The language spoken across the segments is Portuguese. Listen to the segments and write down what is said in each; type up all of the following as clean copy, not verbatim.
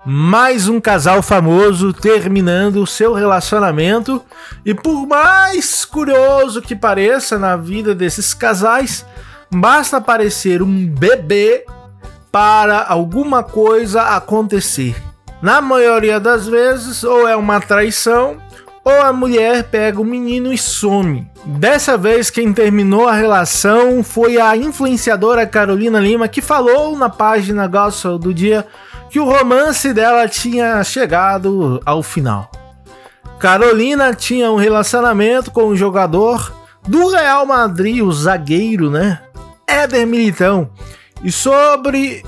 Mais um casal famoso terminando o seu relacionamento, e por mais curioso que pareça na vida desses casais, basta aparecer um bebê para alguma coisa acontecer. Na maioria das vezes, ou é uma traição, ou a mulher pega o menino e some. Dessa vez, quem terminou a relação foi a influenciadora Carolina Lima, que falou na página Gospel do Dia que o romance dela tinha chegado ao final. Carolina tinha um relacionamento com o jogador do Real Madrid, o zagueiro, Éder Militão. E sobre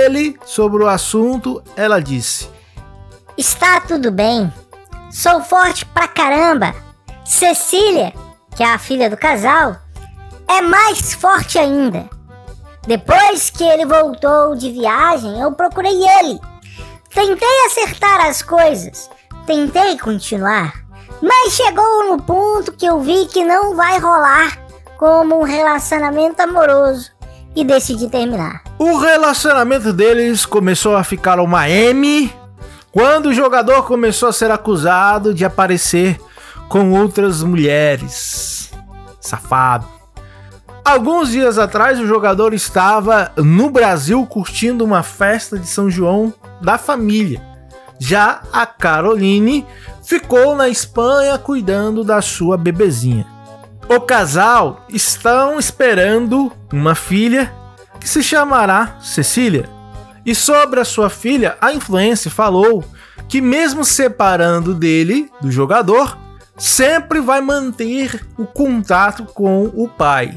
o assunto, ela disse: "Está tudo bem. Sou forte pra caramba. Cecília, que é a filha do casal, é mais forte ainda. Depois que ele voltou de viagem, eu procurei ele. Tentei acertar as coisas, tentei continuar, mas chegou no ponto que eu vi que não vai rolar como um relacionamento amoroso e decidi terminar." O relacionamento deles começou a ficar uma M quando o jogador começou a ser acusado de aparecer com outras mulheres. Safado. Alguns dias atrás, o jogador estava no Brasil curtindo uma festa de São João da família. Já a Caroline ficou na Espanha cuidando da sua bebezinha. O casal estão esperando uma filha que se chamará Cecília. E sobre a sua filha, a influencer falou que mesmo separando dele, do jogador, sempre vai manter o contato com o pai.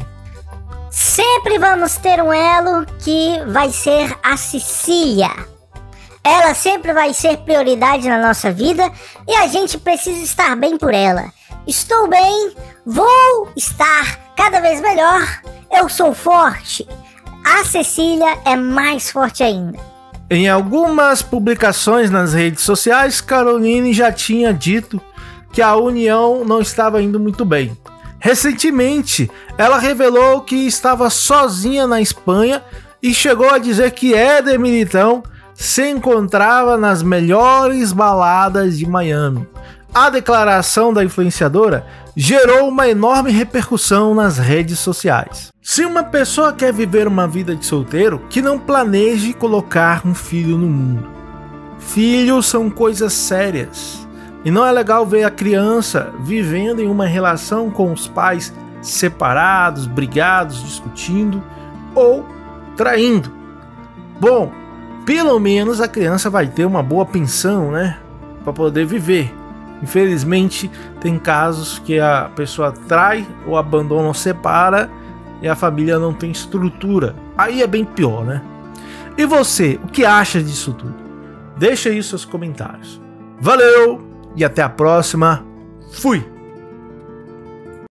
"Sempre vamos ter um elo que vai ser a Cecília. Ela sempre vai ser prioridade na nossa vida e a gente precisa estar bem por ela. Estou bem, vou estar cada vez melhor, eu sou forte. A Cecília é mais forte ainda." Em algumas publicações nas redes sociais, Caroline já tinha dito que a união não estava indo muito bem. Recentemente, ela revelou que estava sozinha na Espanha e chegou a dizer que Éder Militão se encontrava nas melhores baladas de Miami. A declaração da influenciadora gerou uma enorme repercussão nas redes sociais. Se uma pessoa quer viver uma vida de solteiro, que não planeje colocar um filho no mundo. Filhos são coisas sérias. E não é legal ver a criança vivendo em uma relação com os pais separados, brigados, discutindo ou traindo. Bom, pelo menos a criança vai ter uma boa pensão, para poder viver. Infelizmente, tem casos que a pessoa trai ou abandona ou separa e a família não tem estrutura. Aí é bem pior, E você, o que acha disso tudo? Deixa aí seus comentários. Valeu! E até a próxima. Fui!